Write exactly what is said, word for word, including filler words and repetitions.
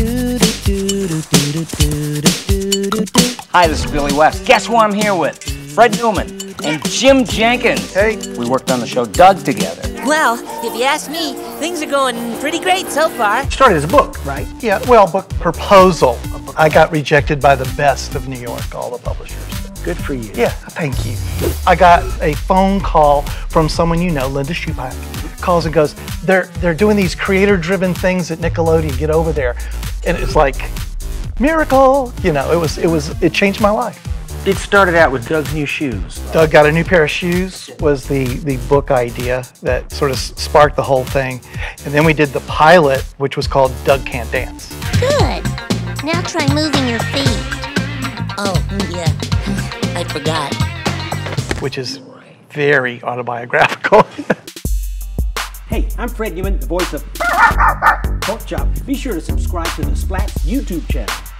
Hi, this is Billy West. Guess who I'm here with? Fred Newman and Jim Jenkins. Hey. We worked on the show Doug together. Well, if you ask me, things are going pretty great so far. Started as a book, right? Yeah, well, book proposal. I got rejected by the best of New York, all the publishers. Good for you. Yeah, thank you. I got a phone call from someone you know, Linda Schupak, calls and goes, they're they're doing these creator-driven things at Nickelodeon, get over there. And it's like, miracle, you know, it was, it was, it changed my life. It started out with Doug's new shoes. Doug got a new pair of shoes was the, the book idea that sort of sparked the whole thing. And then we did the pilot, which was called Doug Can't Dance. Good. Now try moving your feet. Oh, yeah. I forgot. Which is very autobiographical. Hey, I'm Fred Newman, the voice of Pork Chop. Be sure to subscribe to the Splats YouTube channel.